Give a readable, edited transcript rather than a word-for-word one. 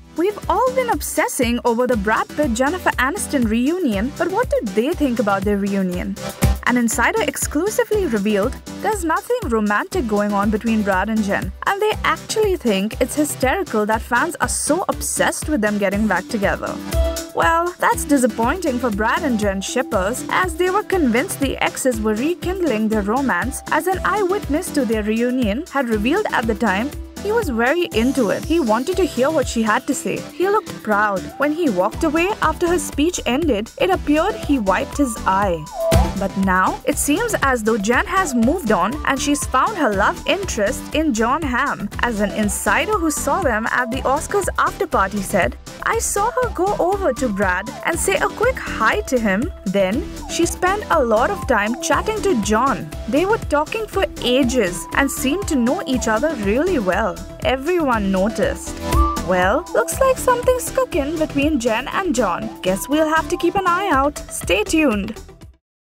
We've all been obsessing over the Brad Pitt-Jennifer Aniston reunion, but what did they think about their reunion? An insider exclusively revealed there's nothing romantic going on between Brad and Jen, and they actually think it's hysterical that fans are so obsessed with them getting back together. Well, that's disappointing for Brad and Jen shippers, as they were convinced the exes were rekindling their romance, as an eyewitness to their reunion had revealed at the time he was very into it. He wanted to hear what she had to say. He looked proud. When he walked away after her speech ended, it appeared he wiped his eye. But now, it seems as though Jen has moved on and she's found her love interest in Jon Hamm. As an insider who saw them at the Oscars after-party said, "I saw her go over to Brad and say a quick hi to him. Then, she spent a lot of time chatting to Jon. They were talking for ages and seemed to know each other really well." Everyone noticed. Well, looks like something's cooking between Jen and Jon. Guess we'll have to keep an eye out. Stay tuned.